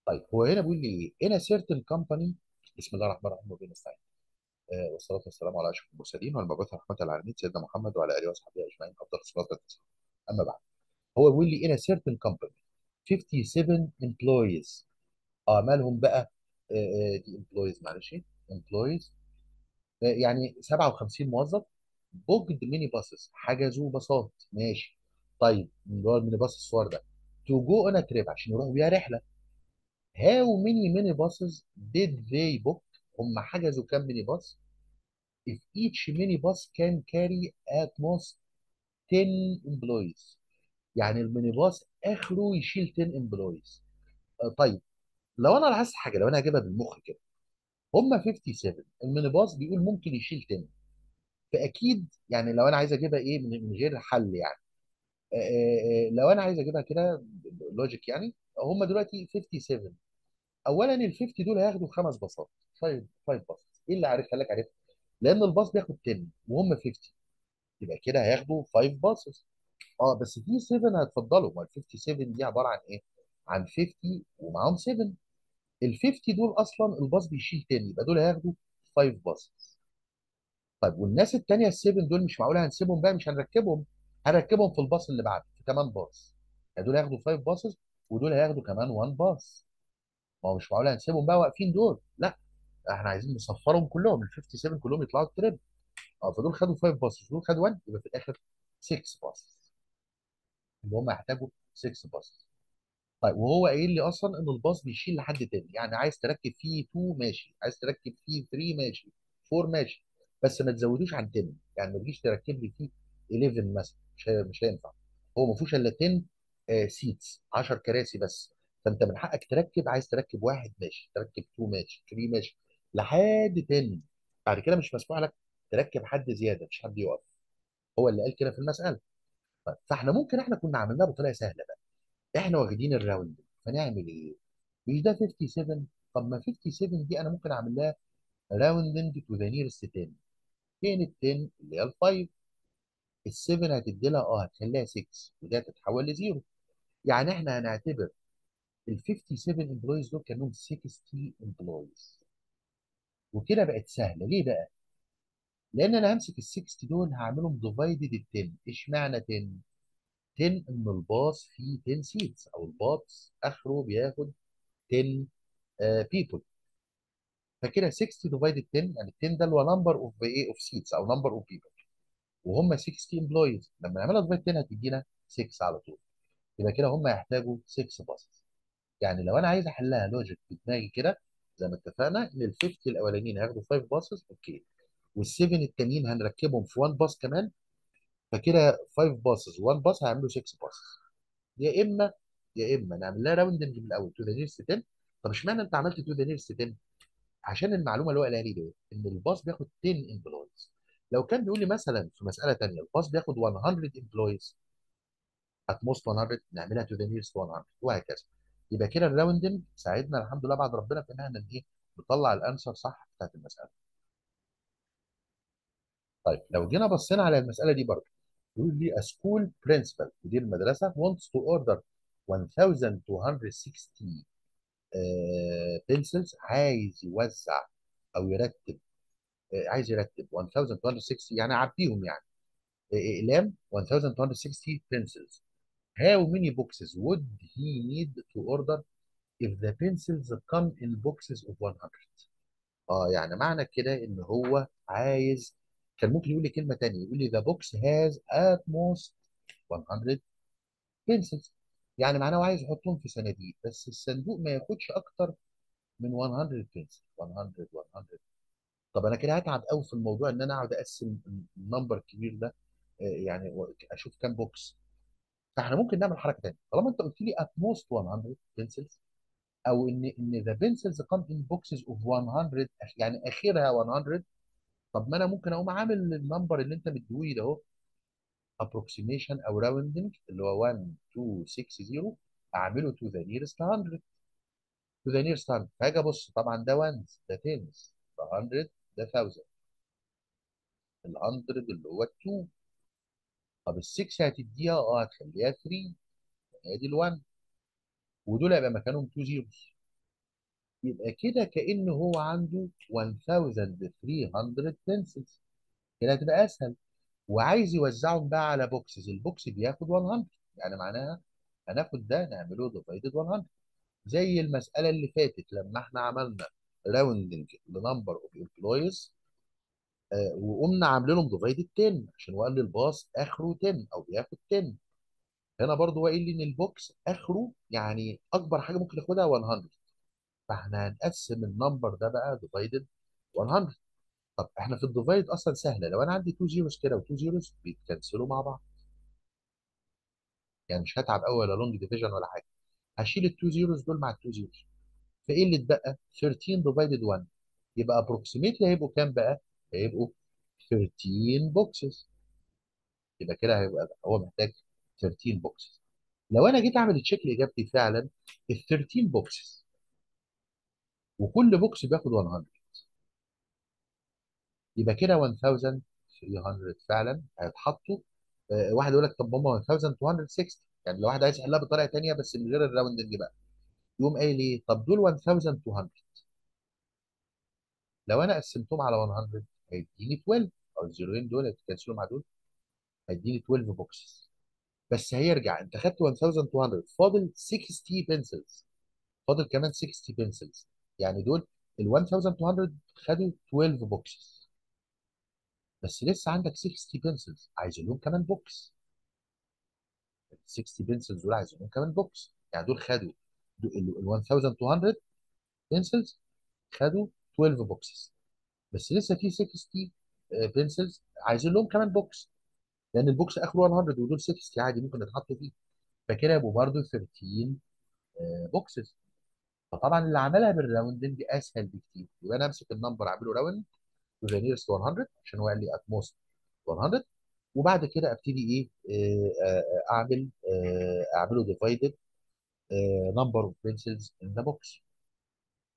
طيب هو هنا بيقول لي ايه؟ in a certain company. بسم الله الرحمن الرحيم وبنستعين. والصلاه والسلام على اشرف المرسلين والمبعوث رحمه للعالمين سيدنا محمد وعلى اله وصحبه اجمعين افضل الصلاه والسلام. اما بعد، هو بيقول لي in a certain company 57 employees. مالهم بقى؟ دي employees، معلش، employees. يعني 57 موظف. بوجد ميني باصز، حجزوا باصات، ماشي. طيب اللي هو الميني باص الصور ده تو جو اون تريب عشان يروحوا بيها رحله. هاو ميني ميني باصز ديد ذي بوك؟ هم حجزوا كام ميني باص؟ if each mini bus can carry at most 10 employees. يعني الميني باص اخره يشيل 10 employees. طيب لو انا لاحظت حاجه، لو انا هجيبها بالمخ كده، هم 57، الميني باص بيقول ممكن يشيل 10، فاكيد يعني لو انا عايز اجيبها ايه من غير حل يعني. لو انا عايز اجيبها كده لوجيك يعني، هم دلوقتي 57. اولا ال 50 دول هياخدوا خمس باصات، 5 باص. ايه اللي عارف خليك عارف؟ لان الباص بياخد 10 وهم 50، يبقى كده هياخدوا 5 باصز. بس في 7 هتفضلوا، ما ال 57 دي عباره عن ايه؟ عن 50 ومعاهم 7. ال 50 دول اصلا الباص بيشيل 10، يبقى دول هياخدوا 5 باصز. طيب والناس التانيه السيفن دول مش معقول هنسيبهم بقى، مش هنركبهم، هنركبهم في الباص اللي بعده في كمان باص. يعني دول هياخدوا 5 باصز ودول هياخدوا كمان 1 باص. ما هو مش معقول هنسيبهم بقى واقفين دول، لا، احنا عايزين نصفرهم كلهم، ال 57 كلهم يطلعوا التريب. فدول خدوا 5 باصز ودول خدوا 1، يبقى في الاخر 6 باصز، اللي هم هيحتاجوا 6 باصز. طيب وهو قايل لي اصلا ان الباص بيشيل لحد تاني، يعني عايز تركب فيه 2 ماشي، عايز تركب فيه 3 ماشي، 4 ماشي، بس ما تزودوش عن 10. يعني ما تجيش تركب لي فيه 11 مثلا، مش هينفع. هو ما فيهوش الا 10 سيتس، 10 كراسي بس. فانت من حقك تركب، عايز تركب واحد ماشي، تركب 2 ماشي، 3 ماشي، لحد 10. بعد كده مش مسموح لك تركب حد زياده، مش حد يقف. هو اللي قال كده في المساله. فاحنا ممكن احنا كنا عملناها بطريقه سهله بقى. احنا واخدين الراوند، فنعمل ايه؟ مش ده 57؟ طب ما 57 دي انا ممكن اعمل لها راوندنج تو ذا نيرست 10. فين ال 10 اللي هي ال 5؟ ال 7 هتدي لها هتخليها 6 وده تتحول لزيرو. يعني احنا هنعتبر ال 57 امبلويز دول كانهم 60 امبلويز. وكده بقت سهله ليه بقى؟ لان انا همسك ال 60 دول هعملهم ديفايدد ال 10. اشمعنى 10؟ 10 ان الباص فيه 10 سيتس، او الباص اخره بياخد 10 بيبل. فكده 60 ديفايدد 10، يعني 10 ده اللي هو نمبر اوف ايه، اوف سيتس او نمبر اوف بيبل، وهم 60 امبلويز. لما نعملها ديفايد 10 هتدينا 6 على طول. يبقى كده هم هيحتاجوا 6 باصز. يعني لو انا عايز احلها لوجيك في دماغي كده، زي ما اتفقنا ان ال 50 الاولانيين هياخدوا 5 باصز، اوكي، وال7 التانيين هنركبهم في 1 باص كمان. فكده 5 باصز 1 باص هيعملوا 6 باصز. يا اما نعمل لها راوندنج من الاول تو ذا نيرست 10. طب اشمعنى انت عملت تو ذا نيرست 10؟ عشان المعلومه اللي هو قالها لي دي ان الباص بياخد 10 امبلويز. لو كان بيقول لي مثلا في مساله ثانيه الباص بياخد 100 امبلويز، ات موست 100، نعملها تو ذا نيرست 100 وهكذا. يبقى كده الراوندنج ساعدنا الحمد لله بعد ربنا في ان احنا ايه، نطلع الانسر صح بتاعت المساله. طيب لو جينا بصينا على المساله دي برضه، يقول لي a school principal، مدير المدرسه wants to order 1260 بنسلز. عايز يوزع او يرتب، عايز يرتب 1260، يعني عبيهم يعني، اقلام 1260 pencils. How many boxes would he need to order if the pencils come in boxes of 100؟ يعني معنى كده ان هو عايز، كان ممكن يقول لي كلمة تانية، يقول لي the box has at most 100 pencils. يعني معناه هو عايز يحطهم في صناديق، بس الصندوق ما ياخدش اكتر من 100 pencils. 100 100. طب انا كده هتعب قوي في الموضوع ان انا اقعد اقسم النمبر الكبير ده، يعني اشوف كام بوكس. فاحنا ممكن نعمل حركه ثانيه، طالما انت قلت لي at most 100 pencils، او ان the pencils come in boxes of 100، يعني اخرها 100. طب ما انا ممكن اقوم عامل النمبر اللي انت مديهولي ده اهو approximation او rounding، اللي هو 1260، اعمله to the nearest 100. to the nearest 100 فاجي ابص، طبعا ده ones، ده tens، ده 100، ده 1000. ال 100 اللي هو 2. طب ال 6 هتديها هتخليها 3، ادي ال 1، ودول هيبقى مكانهم 2 زيروز. يبقى كده كأنه هو عنده 1300 بنسلز. كده هتبقى اسهل. وعايز يوزعهم بقى على بوكسز، البوكس بياخد 100، يعني معناها هناخد ده نعمله ديفايدد 100، زي المسألة اللي فاتت لما احنا عملنا راوندنج لنمبر اوف امبلويز، وقمنا عاملينهم ديفايدد 10 عشان هو قال لي الباص اخره 10 او بياخد 10. هنا برضو هو قايل لي ان البوكس اخره يعني اكبر حاجه ممكن ياخدها 100، فاحنا هنقسم النمبر ده بقى ديفايدد 100. طب احنا في الديفايد اصلا سهله، لو انا عندي 2 زيروز كده و2 زيروز بيتكنسلوا مع بعض، يعني مش هتعب قوي ولا لونج ديفيجن ولا حاجه. هشيل ال2 زيروز دول مع ال2 زيروز، فايه اللي اتبقى؟ 13 ديفايدد 1، يبقى ابروكسيميتلي هيبقوا كام بقى؟ هيبقوا 13 بوكسز. يبقى كده هيبقى هو محتاج 13 بوكسز. لو انا جيت اعمل تشيك لاجابتي فعلا ال 13 بوكسز وكل بوكس بياخد 100، يبقى كده 1300 فعلا هيتحطوا. واحد يقول لك طب هم 1260، يعني لو واحد عايز يحلها بطريقه ثانيه بس من غير الراوندنج بقى، يقوم قايل ايه؟ طب دول 1200، لو انا قسمتهم على 100 هيديني 12، او الزيروين دول هيتكنسلوا مع دول، هيديني 12 بوكسز. بس هيرجع انت خدت 1200 فاضل 60 بنسلز، فاضل كمان 60 بنسلز، يعني دول ال 1200 خدوا 12 بوكسز، بس لسه عندك 60 بنسلز عايز لهم كمان بوكس. ال 60 بنسلز دول عايز لهم كمان بوكس، يعني دول خدوا ال 1200 بنسلز خدوا 12 بوكسز، بس لسه في 60 بنسلز عايزين لهم كمان بوكس، لان البوكس اخره 100 ودول 60 عادي ممكن يتحطوا فيه، فكده يبقوا برضه 13 بوكسز. فطبعا اللي عملها بالراوندنج اسهل بكتير، يبقى انا امسك النمبر اعمله راوند تو ذا نيرست 100 عشان هو قال لي ات موست 100، وبعد كده ابتدي ايه اعمله ديفايدد نمبر اوف بنسلز ان ذا بوكس.